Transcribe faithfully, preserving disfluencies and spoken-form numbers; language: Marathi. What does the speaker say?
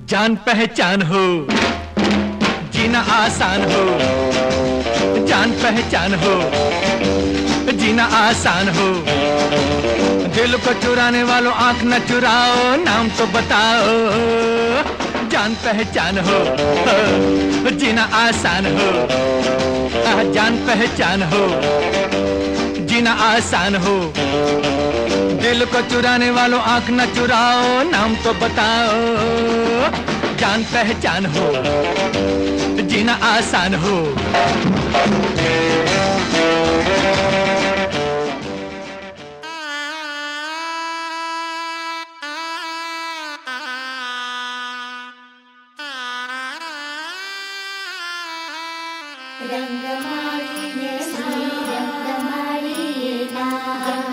जान पहचान हो, जीना आसान हो। जान पहचान हो, जीना आसान हो। दिल को चुराने वालों आंख न चुराओ, नाम तो बताओ। जान पहचान हो, जीना आसान हो। जान पहचान हो, जीना आसान हो। दिल को चुराने वालों आंख न चुराओ, नाम तो बताओ। जान पहचान हो, जीना आसान हो। रंगमालिन्य श्री रंगमालिन्य